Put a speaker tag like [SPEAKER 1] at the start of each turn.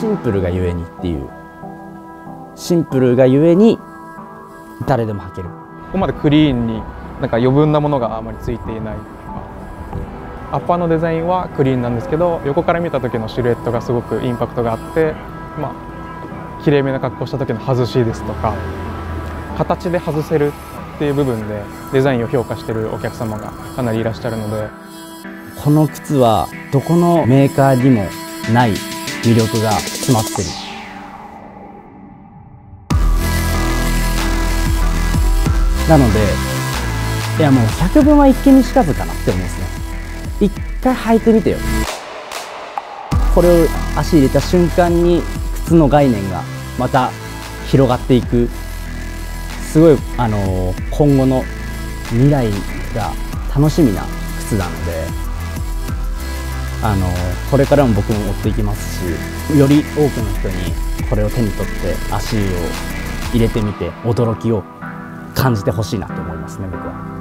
[SPEAKER 1] シンプルがゆえにっていう、シンプルがゆえに誰でも履ける。
[SPEAKER 2] ここまでクリーンになんか余分なものがあまりついていない。アッパーのデザインはクリーンなんですけど、横から見た時のシルエットがすごくインパクトがあって、きれいめな格好した時の外しですとか、形で外せるっていう部分でデザインを評価しているお客様がかなりいらっしゃるので、
[SPEAKER 1] この靴はどこのメーカーにもない魅力が詰まってる。なので、いやもう百聞は一見にしかずかなって思うんですね。一回履いてみてよ。これを足入れた瞬間に靴の概念がまた広がっていく、すごい今後の未来が楽しみな靴なので、これからも僕も追っていきますし、より多くの人にこれを手に取って足を入れてみて驚きを感じてほしいなと思いますね、僕は。